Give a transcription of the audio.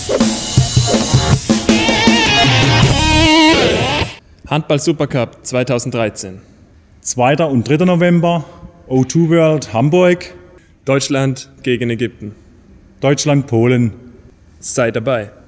Handball-Supercup 2013. 2. und 3. November, O2 World Hamburg. Deutschland gegen Ägypten. Deutschland, Polen. Sei dabei.